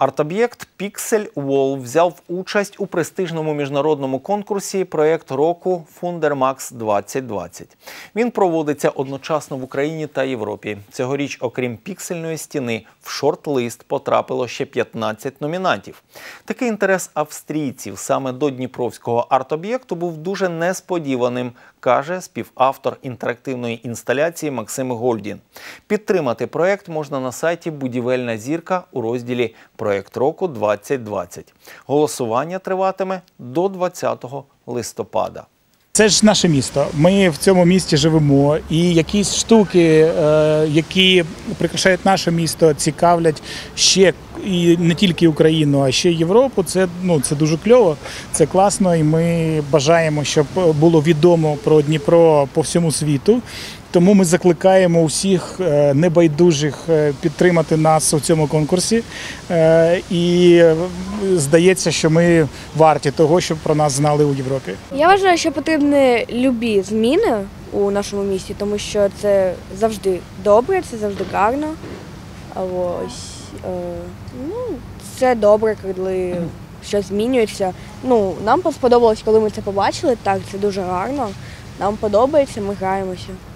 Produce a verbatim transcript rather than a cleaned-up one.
Арт-об'єкт Pixel Wall взяв участь у престижному міжнародному конкурсі «Проєкт року Fundermax двадцять двадцять». Він проводиться одночасно в Україні та Європі. Цьогоріч, окрім піксельної стіни, в шорт-лист потрапило ще п'ятнадцять номінантів. Такий інтерес австрійців саме до дніпровського арт-об'єкту був дуже несподіваним, каже співавтор інтерактивної інсталяції Максим Гольдін. Підтримати проєкт можна на сайті «Будівельна зірка» у розділі «Проєкт року двадцять двадцять». Голосування триватиме до двадцятого листопада. Це ж наше місто, ми в цьому місті живемо, і якісь штуки, які прикрашають наше місто, цікавлять ще і не тільки Україну, а ще й Європу. Це, ну, це дуже кльово, це класно, і ми бажаємо, щоб було відомо про Дніпро по всьому світу. Тому ми закликаємо усіх небайдужих підтримати нас у цьому конкурсі. І здається, що ми варті того, щоб про нас знали у Європі. Я вважаю, що потрібні любі зміни у нашому місті, тому що це завжди добре, це завжди гарно. Ось, ну, це добре, коли щось змінюється. Ну, нам сподобалось, коли ми це побачили. Так, це дуже гарно. Нам подобається, ми граємося.